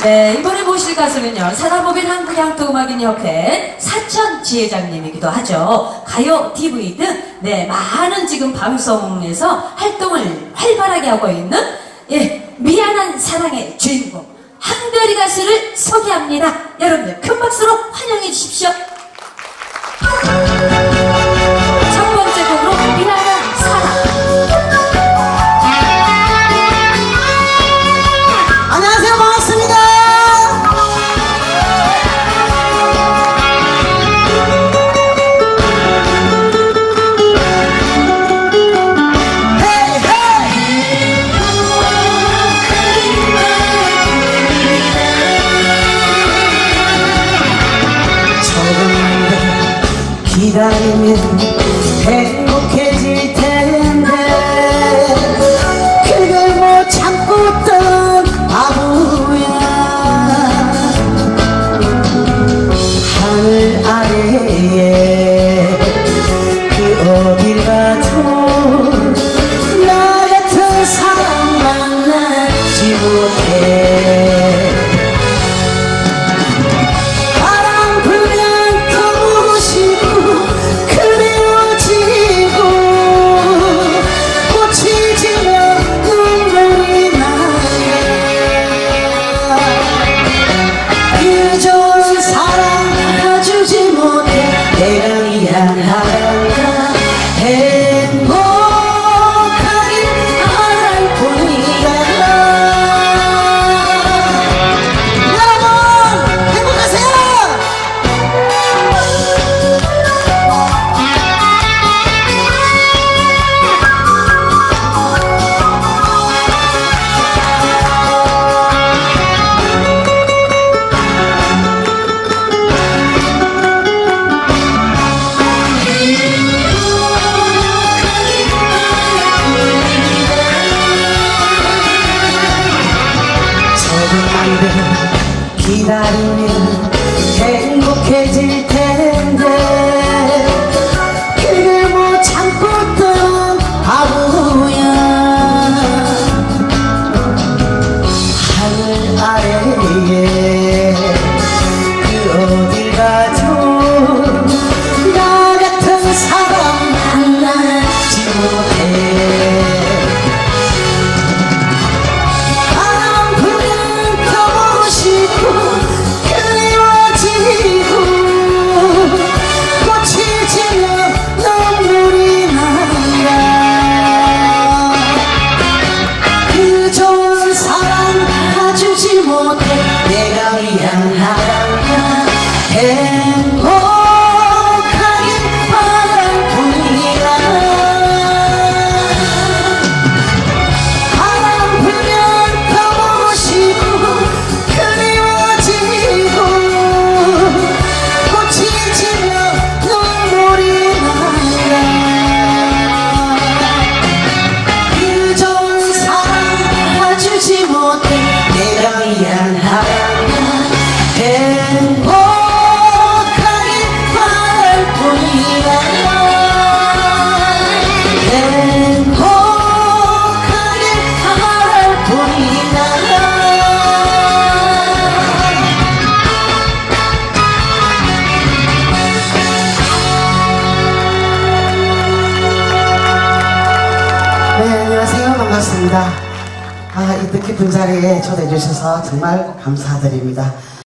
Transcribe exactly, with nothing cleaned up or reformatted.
네, 이번에 모실 가수는요, 산하모빌 한국양토음악인협회 사천 지회장님이기도 하죠. 가요, 티비 등, 네, 많은 지금 방송에서 활동을 활발하게 하고 있는, 예, 미안한 사랑의 주인공, 한별이 가수를 소개합니다. 여러분들 큰 박수로 환영해 주십시오. 첫 번째 곡으로 미안한 사랑. 안녕하세요, 반갑습니다. 헤이 헤이. 조금만 더 기다리면 행복해질 텐데 그걸 못 참고 또 바보야. 하늘 아래에 그 어딜 가도 나 같은 사람 만나지 못해. 바람 불면 더 보고 싶고 그리워지고 꽃이 지면 눈물이 나요. 그 좋은 사랑 가주지 못해 내가 미안하단다. 행복하길 바랄 뿐이야. 여러분 행복하세요. 조금만 더 기다리면 행복해질 텐데 그걸 못 참고 또 바보야. 하늘 아래에 그 어딜 가도 나 같은 사람 만나지 못해. 바람 불면 더 보고 싶고 그리워지고 꽃이 지면 눈물이 난다. 그 좋은 사랑 가주지 못해 내가 미안하단다. 행복하길 바랄 뿐이야. 바람 불면 더 보고 싶고 그리워지고 꽃이 지면 눈물이 난다. 그 좋은 사랑 가주지 못해 내가 미안하단다. 행복하길 바랄 뿐이야. 행복하길 바랄 뿐이야. 네, 안녕하세요. 반갑습니다. 아, 이 뜻깊은 자리에 초대해 주셔서 정말 감사드립니다.